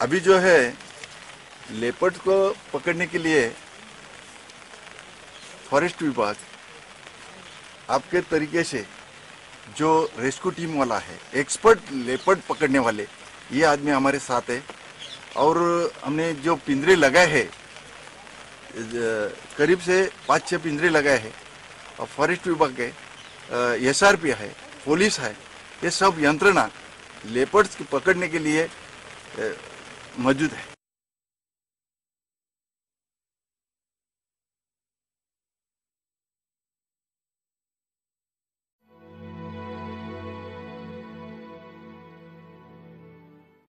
अभी जो है लेपर्ड को पकड़ने के लिए फॉरेस्ट विभाग आपके तरीके से जो रेस्क्यू टीम वाला है, एक्सपर्ट लेपर्ड पकड़ने वाले, ये आदमी हमारे साथ है। और हमने जो पिंजरे लगाए हैं, करीब से 5-6 पिंजरे लगाए हैं। और फॉरेस्ट विभाग है, SRP है, पुलिस है, ये सब यंत्रणा लेपर्ड्स को पकड़ने के लिए मौजूद है।